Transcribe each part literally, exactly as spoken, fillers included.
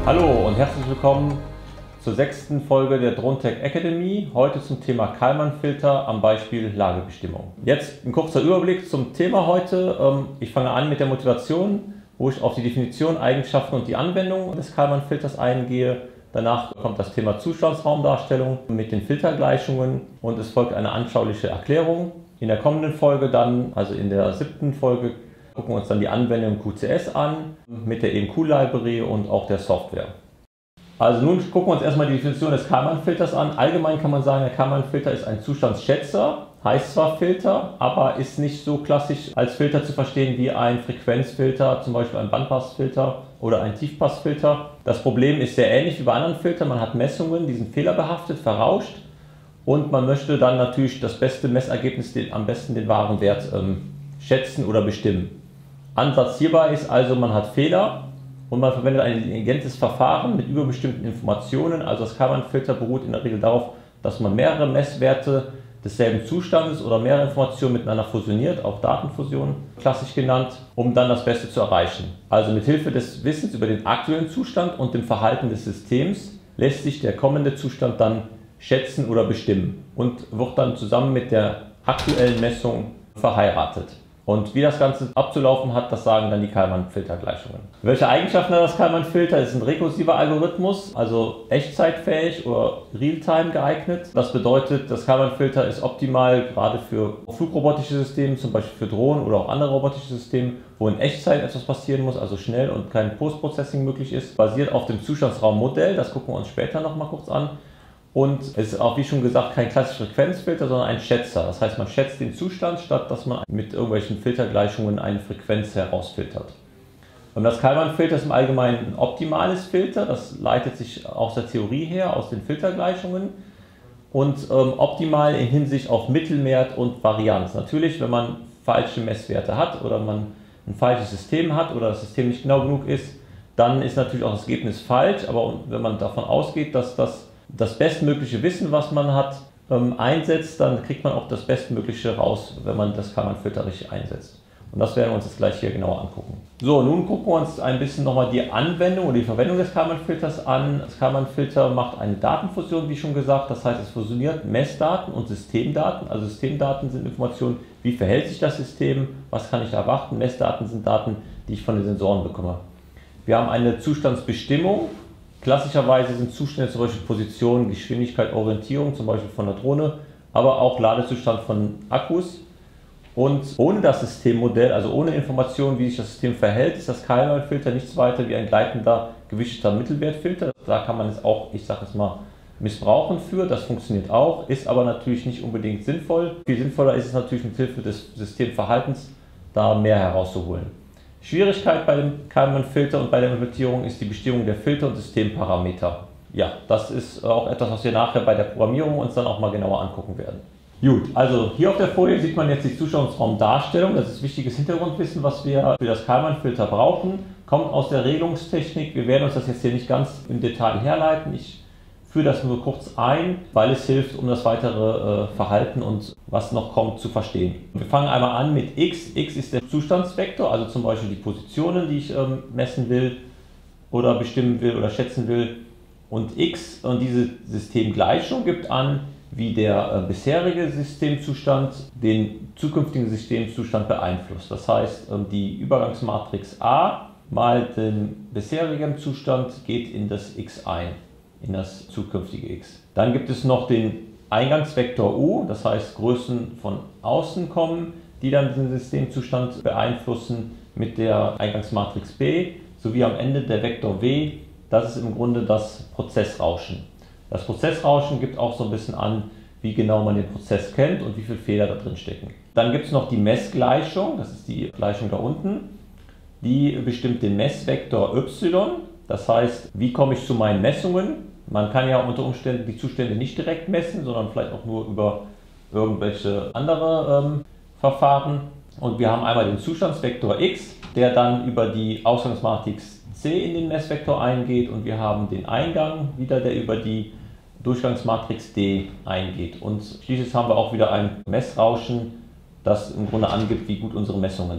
Hallo und herzlich willkommen zur sechsten Folge der Drontech Academy. Heute zum Thema Kalman-Filter am Beispiel Lagebestimmung. Jetzt ein kurzer Überblick zum Thema heute. Ich fange an mit der Motivation, wo ich auf die Definition, Eigenschaften und die Anwendung des Kalman-Filters eingehe. Danach kommt das Thema Zustandsraumdarstellung mit den Filtergleichungen und es folgt eine anschauliche Erklärung. In der kommenden Folge dann, also in der siebten Folge, gucken wir uns dann die Anwendung Q C S an mit der E M Q-Library und auch der Software. Also nun gucken wir uns erstmal die Definition des Kalman-Filters an. Allgemein kann man sagen, der Kalman-Filter ist ein Zustandsschätzer, heißt zwar Filter, aber ist nicht so klassisch als Filter zu verstehen wie ein Frequenzfilter, zum Beispiel ein Bandpassfilter oder ein Tiefpassfilter. Das Problem ist sehr ähnlich wie bei anderen Filtern. Man hat Messungen, die sind fehlerbehaftet, verrauscht und man möchte dann natürlich das beste Messergebnis, den, am besten den wahren Wert ähm, schätzen oder bestimmen. Ansatz hierbei ist also, man hat Fehler und man verwendet ein intelligentes Verfahren mit überbestimmten Informationen. Also das Kalman-Filter beruht in der Regel darauf, dass man mehrere Messwerte desselben Zustandes oder mehrere Informationen miteinander fusioniert, auch Datenfusion klassisch genannt, um dann das Beste zu erreichen. Also mit Hilfe des Wissens über den aktuellen Zustand und dem Verhalten des Systems lässt sich der kommende Zustand dann schätzen oder bestimmen und wird dann zusammen mit der aktuellen Messung verheiratet. Und wie das Ganze abzulaufen hat, das sagen dann die Kalman-Filtergleichungen. Welche Eigenschaften hat das Kalman-Filter? Es ist ein rekursiver Algorithmus, also echtzeitfähig oder Realtime geeignet. Das bedeutet, das Kalman-Filter ist optimal gerade für flugrobotische Systeme, zum Beispiel für Drohnen oder auch andere robotische Systeme, wo in Echtzeit etwas passieren muss, also schnell und kein Post-Processing möglich ist. Basiert auf dem Zustandsraummodell, das gucken wir uns später noch mal kurz an. Und es ist auch, wie schon gesagt, kein klassischer Frequenzfilter, sondern ein Schätzer. Das heißt, man schätzt den Zustand, statt dass man mit irgendwelchen Filtergleichungen eine Frequenz herausfiltert. Und das Kalman-Filter ist im Allgemeinen ein optimales Filter. Das leitet sich aus der Theorie her, aus den Filtergleichungen. Und ähm, optimal in Hinsicht auf Mittelwert und Varianz. Natürlich, wenn man falsche Messwerte hat oder man ein falsches System hat oder das System nicht genau genug ist, dann ist natürlich auch das Ergebnis falsch. Aber wenn man davon ausgeht, dass das das bestmögliche Wissen, was man hat, ähm, einsetzt, dann kriegt man auch das Bestmögliche raus, wenn man das Kalman-Filter richtig einsetzt. Und das werden wir uns jetzt gleich hier genauer angucken. So, nun gucken wir uns ein bisschen nochmal die Anwendung oder die Verwendung des Kalman-Filters an. Das Kalman-Filter macht eine Datenfusion, wie schon gesagt. Das heißt, es fusioniert Messdaten und Systemdaten. Also Systemdaten sind Informationen, wie verhält sich das System, was kann ich erwarten. Messdaten sind Daten, die ich von den Sensoren bekomme. Wir haben eine Zustandsbestimmung. Klassischerweise sind Zustände zum Beispiel Position, Geschwindigkeit, Orientierung, zum Beispiel von der Drohne, aber auch Ladezustand von Akkus. Und ohne das Systemmodell, also ohne Informationen, wie sich das System verhält, ist das Kalman-Filter nichts weiter wie ein gleitender, gewichteter Mittelwertfilter. Da kann man es auch, ich sage es mal, missbrauchen für. Das funktioniert auch, ist aber natürlich nicht unbedingt sinnvoll. Viel sinnvoller ist es natürlich mit Hilfe des Systemverhaltens, da mehr herauszuholen. Schwierigkeit bei dem Kalman-Filter und bei der Implementierung ist die Bestimmung der Filter- und Systemparameter. Ja, das ist auch etwas, was wir nachher bei der Programmierung uns dann auch mal genauer angucken werden. Gut, also hier auf der Folie sieht man jetzt die Zustandsraumdarstellung. Das ist wichtiges Hintergrundwissen, was wir für das Kalman-Filter brauchen. Kommt aus der Regelungstechnik. Wir werden uns das jetzt hier nicht ganz im Detail herleiten. Ich führe das nur kurz ein, weil es hilft, um das weitere äh, Verhalten und was noch kommt zu verstehen. Wir fangen einmal an mit X. X ist der Zustandsvektor, also zum Beispiel die Positionen, die ich ähm, messen will oder bestimmen will oder schätzen will. Und X und diese Systemgleichung gibt an, wie der äh, bisherige Systemzustand den zukünftigen Systemzustand beeinflusst. Das heißt, ähm, die Übergangsmatrix A mal den bisherigen Zustand geht in das X ein. In das zukünftige X. Dann gibt es noch den Eingangsvektor U, das heißt Größen von außen kommen, die dann den Systemzustand beeinflussen mit der Eingangsmatrix B, sowie am Ende der Vektor W, das ist im Grunde das Prozessrauschen. Das Prozessrauschen gibt auch so ein bisschen an, wie genau man den Prozess kennt und wie viele Fehler da drin stecken. Dann gibt es noch die Messgleichung, das ist die Gleichung da unten, die bestimmt den Messvektor Y. Das heißt, wie komme ich zu meinen Messungen? Man kann ja unter Umständen die Zustände nicht direkt messen, sondern vielleicht auch nur über irgendwelche andere ähm, Verfahren. Und wir haben einmal den Zustandsvektor X, der dann über die Ausgangsmatrix C in den Messvektor eingeht. Und wir haben den Eingang wieder, der über die Durchgangsmatrix D eingeht. Und schließlich haben wir auch wieder ein Messrauschen, das im Grunde angibt, wie gut unsere Messungen sind.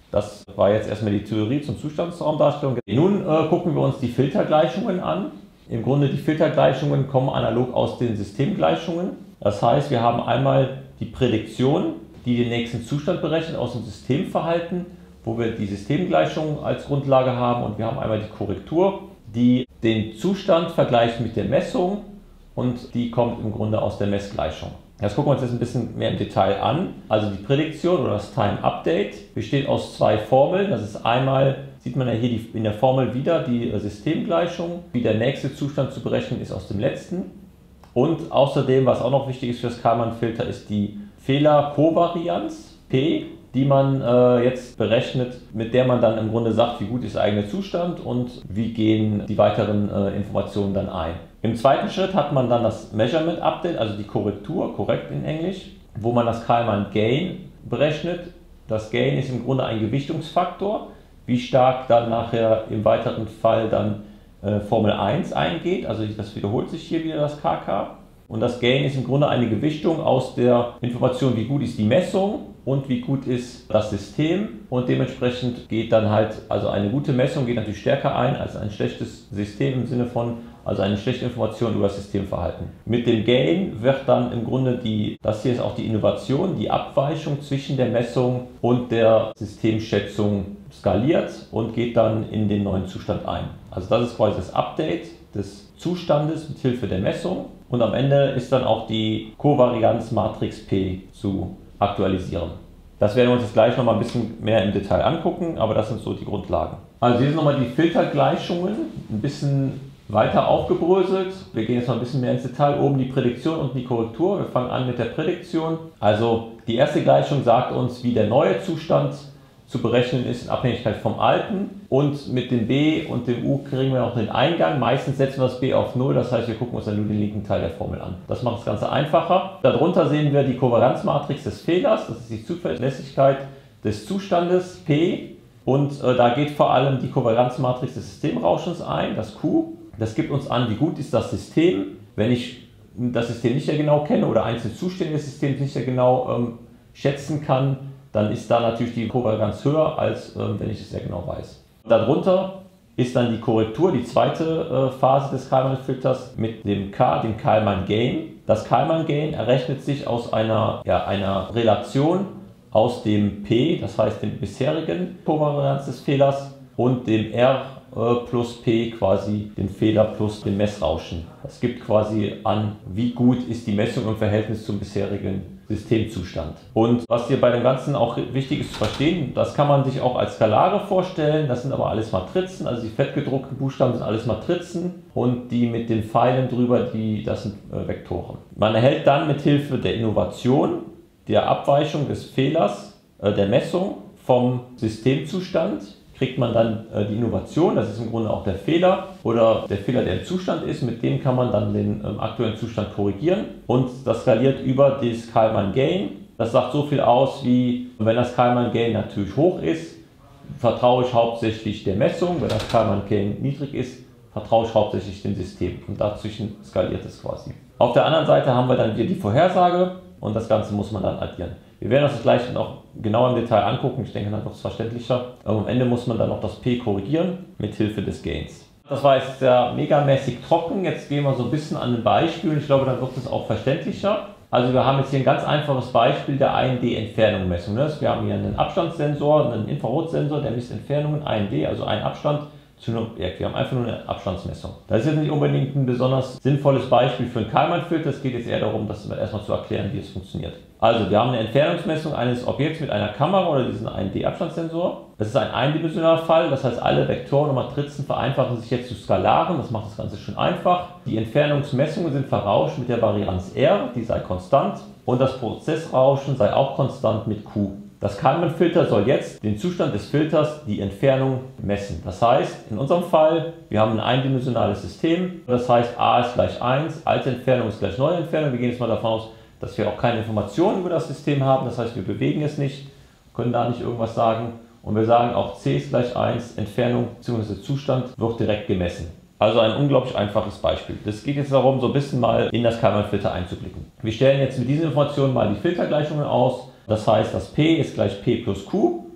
Das war jetzt erstmal die Theorie zum Zustandsraumdarstellung. Nun äh, gucken wir uns die Filtergleichungen an. Im Grunde die Filtergleichungen kommen analog aus den Systemgleichungen. Das heißt, wir haben einmal die Prädiktion, die den nächsten Zustand berechnet aus dem Systemverhalten, wo wir die Systemgleichung als Grundlage haben, und wir haben einmal die Korrektur, die den Zustand vergleicht mit der Messung, und die kommt im Grunde aus der Messgleichung. Das gucken wir uns jetzt ein bisschen mehr im Detail an. Also die Prädiktion oder das Time Update besteht aus zwei Formeln. Das ist einmal, sieht man ja hier die, in der Formel wieder, die Systemgleichung, wie der nächste Zustand zu berechnen ist aus dem letzten. Und außerdem, was auch noch wichtig ist für das Kalman-Filter, ist die Fehlerkovarianz P, die man äh, jetzt berechnet, mit der man dann im Grunde sagt, wie gut ist der eigene Zustand und wie gehen die weiteren äh, Informationen dann ein. Im zweiten Schritt hat man dann das Measurement Update, also die Korrektur, korrekt in Englisch, wo man das Kalman Gain berechnet. Das Gain ist im Grunde ein Gewichtungsfaktor, wie stark dann nachher im weiteren Fall dann äh, Formel eins eingeht, also das wiederholt sich hier wieder das K K. Und das Gain ist im Grunde eine Gewichtung aus der Information, wie gut ist die Messung und wie gut ist das System, und dementsprechend geht dann halt, also eine gute Messung geht natürlich stärker ein als ein schlechtes System im Sinne von, also eine schlechte Information über das Systemverhalten. Mit dem Gain wird dann im Grunde die, das hier ist auch die Innovation, die Abweichung zwischen der Messung und der Systemschätzung skaliert und geht dann in den neuen Zustand ein. Also das ist quasi das Update des Zustandes mit Hilfe der Messung, und am Ende ist dann auch die Kovarianz Matrix P zu aktualisieren. Das werden wir uns jetzt gleich noch mal ein bisschen mehr im Detail angucken, aber das sind so die Grundlagen. Also hier sind nochmal die Filtergleichungen, ein bisschen weiter aufgebröselt. Wir gehen jetzt mal ein bisschen mehr ins Detail. Oben die Prädiktion und die Korrektur. Wir fangen an mit der Prädiktion. Also die erste Gleichung sagt uns, wie der neue Zustand zu berechnen ist in Abhängigkeit vom alten, und mit dem B und dem U kriegen wir auch den Eingang. Meistens setzen wir das B auf null, das heißt, wir gucken uns dann nur den linken Teil der Formel an. Das macht das Ganze einfacher. Darunter sehen wir die Kovarianzmatrix des Fehlers, das ist die Zuverlässigkeit des Zustandes P, und äh, da geht vor allem die Kovarianzmatrix des Systemrauschens ein, das Q. Das gibt uns an, wie gut ist das System. Wenn ich das System nicht sehr genau kenne oder einzelne Zustände des Systems nicht sehr genau ähm, schätzen kann, dann ist da natürlich die Kovarianz höher, als äh, wenn ich es sehr genau weiß. Darunter ist dann die Korrektur, die zweite äh, Phase des Kalman-Filters mit dem K, dem Kalman Gain. Das Kalman Gain errechnet sich aus einer, ja, einer Relation aus dem P, das heißt dem bisherigen Kovarianz des Fehlers, und dem R plus P, quasi den Fehler plus dem Messrauschen. Das gibt quasi an, wie gut ist die Messung im Verhältnis zum bisherigen Systemzustand. Und was hier bei dem Ganzen auch wichtig ist zu verstehen, das kann man sich auch als Skalare vorstellen, das sind aber alles Matrizen, also die fettgedruckten Buchstaben sind alles Matrizen, und die mit den Pfeilen drüber, die, das sind äh, Vektoren. Man erhält dann mit Hilfe der Innovation, der Abweichung des Fehlers, äh, der Messung vom Systemzustand, kriegt man dann äh, die Innovation, das ist im Grunde auch der Fehler oder der Fehler, der im Zustand ist, mit dem kann man dann den ähm, aktuellen Zustand korrigieren, und das skaliert über das Kalman Gain. Das sagt so viel aus wie, wenn das Kalman Gain natürlich hoch ist, vertraue ich hauptsächlich der Messung, wenn das Kalman Gain niedrig ist, vertraue ich hauptsächlich dem System, und dazwischen skaliert es quasi. Auf der anderen Seite haben wir dann wieder die Vorhersage, und das Ganze muss man dann addieren. Wir werden uns das gleich noch genauer im Detail angucken, ich denke, dann wird es verständlicher. Aber am Ende muss man dann noch das P korrigieren mit Hilfe des Gains. Das war jetzt sehr megamäßig trocken, jetzt gehen wir so ein bisschen an den Beispielen, ich glaube, dann wird es auch verständlicher. Also wir haben jetzt hier ein ganz einfaches Beispiel der ein D Entfernungsmessung. Wir haben hier einen Abstandssensor, einen Infrarotsensor, der misst Entfernungen, ein D, also ein Abstand zu einem Objekt. Wir haben einfach nur eine Abstandsmessung. Das ist jetzt nicht unbedingt ein besonders sinnvolles Beispiel für einen Kalman-Filter. Es geht jetzt eher darum, das erstmal zu erklären, wie es funktioniert. Also wir haben eine Entfernungsmessung eines Objekts mit einer Kamera oder diesen ein D Abstandssensor. Das ist ein eindimensionaler Fall, das heißt, alle Vektoren und Matrizen vereinfachen sich jetzt zu Skalaren. Das macht das Ganze schön einfach. Die Entfernungsmessungen sind verrauscht mit der Varianz R, die sei konstant, und das Prozessrauschen sei auch konstant mit Q. Das Kalman-Filter soll jetzt den Zustand des Filters, die Entfernung, messen. Das heißt, in unserem Fall, wir haben ein eindimensionales System. Das heißt, A ist gleich eins, alte Entfernung ist gleich neue Entfernung. Wir gehen jetzt mal davon aus, dass wir auch keine Informationen über das System haben. Das heißt, wir bewegen es nicht, können da nicht irgendwas sagen. Und wir sagen auch, C ist gleich eins, Entfernung bzw. Zustand wird direkt gemessen. Also ein unglaublich einfaches Beispiel. Das geht jetzt darum, so ein bisschen mal in das Kalman-Filter einzublicken. Wir stellen jetzt mit diesen Informationen mal die Filtergleichungen aus. Das heißt, das P ist gleich P plus Q.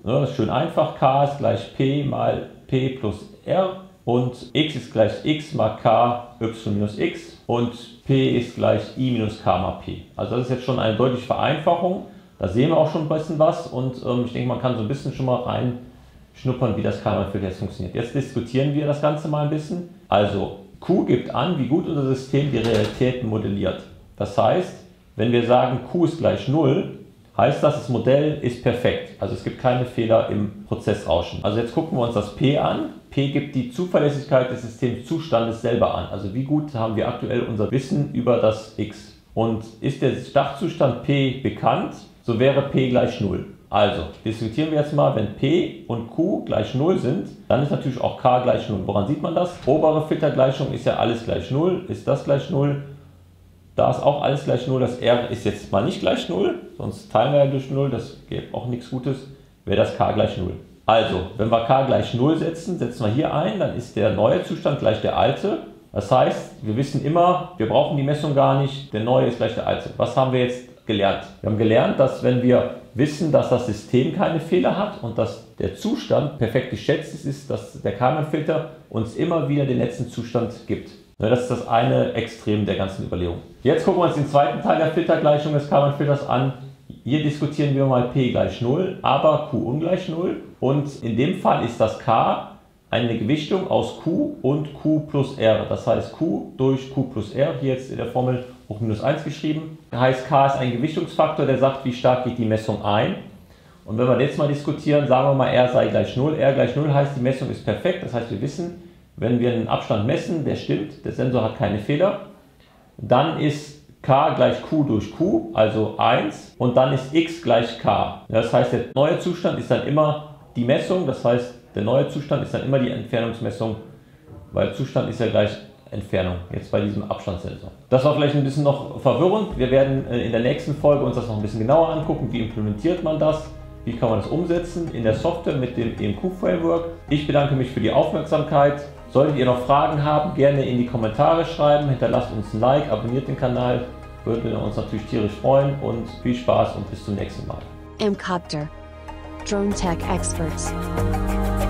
Ne, das ist schön einfach. K ist gleich P mal P plus R und X ist gleich X mal K Y minus X und P ist gleich I minus K mal P. Also das ist jetzt schon eine deutliche Vereinfachung. Da sehen wir auch schon ein bisschen was und ähm, ich denke, man kann so ein bisschen schon mal reinschnuppern, wie das Kalman-Filter jetzt funktioniert. Jetzt diskutieren wir das Ganze mal ein bisschen. Also Q gibt an, wie gut unser System die Realitäten modelliert. Das heißt, wenn wir sagen, Q ist gleich null, heißt das, das Modell ist perfekt. Also es gibt keine Fehler im Prozessrauschen. Also jetzt gucken wir uns das P an. P gibt die Zuverlässigkeit des Systemzustandes selber an. Also wie gut haben wir aktuell unser Wissen über das X. Und ist der Startzustand P bekannt, so wäre P gleich null. Also diskutieren wir jetzt mal, wenn P und Q gleich null sind, dann ist natürlich auch K gleich null. Woran sieht man das? Obere Filtergleichung ist ja alles gleich null. Ist das gleich null? Da ist auch alles gleich null. Das R ist jetzt mal nicht gleich null, sonst teilen wir ja durch null, das gibt auch nichts Gutes. Wäre das K gleich null. Also, wenn wir K gleich null setzen, setzen wir hier ein, dann ist der neue Zustand gleich der alte. Das heißt, wir wissen immer, wir brauchen die Messung gar nicht, der neue ist gleich der alte. Was haben wir jetzt gelernt? Wir haben gelernt, dass wenn wir wissen, dass das System keine Fehler hat und dass der Zustand perfekt geschätzt ist, ist, dass der Kalman-Filter uns immer wieder den letzten Zustand gibt. Das ist das eine Extrem der ganzen Überlegung. Jetzt gucken wir uns den zweiten Teil der Filtergleichung des Kalman-Filters an. Hier diskutieren wir mal P gleich null, aber Q ungleich null. Und in dem Fall ist das K eine Gewichtung aus Q und Q plus R. Das heißt Q durch Q plus R, hier jetzt in der Formel hoch minus eins geschrieben. Das heißt, K ist ein Gewichtungsfaktor, der sagt, wie stark geht die Messung ein. Und wenn wir jetzt mal diskutieren, sagen wir mal, R sei gleich null. R gleich null heißt, die Messung ist perfekt. Das heißt, wir wissen, wenn wir einen Abstand messen, der stimmt, der Sensor hat keine Fehler, dann ist K gleich Q durch Q, also eins, und dann ist X gleich K. Das heißt, der neue Zustand ist dann immer die Messung, das heißt, der neue Zustand ist dann immer die Entfernungsmessung, weil Zustand ist ja gleich Entfernung, jetzt bei diesem Abstandssensor. Das war vielleicht ein bisschen noch verwirrend. Wir werden in der nächsten Folge uns das noch ein bisschen genauer angucken, wie implementiert man das, wie kann man das umsetzen in der Software mit dem E M Q-Framework. Ich bedanke mich für die Aufmerksamkeit. Solltet ihr noch Fragen haben, gerne in die Kommentare schreiben, hinterlasst uns ein Like, abonniert den Kanal, würden wir uns natürlich tierisch freuen und viel Spaß und bis zum nächsten Mal. M Copter. Drone Tech Experts.